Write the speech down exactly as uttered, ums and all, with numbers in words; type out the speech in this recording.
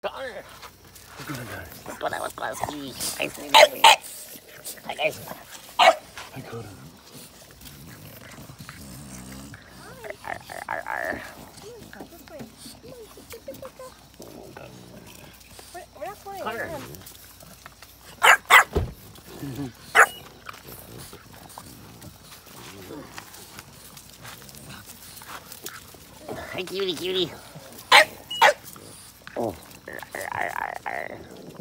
Connor. Good guy. What's going on? What's going on, Stevie? Hi, Stevie. Hi, guys. I caught him. Arr, arr, arr, arr. We're not playing. Connor. Hi, cutie, cutie. Oh. Arr, arr, arr, arr.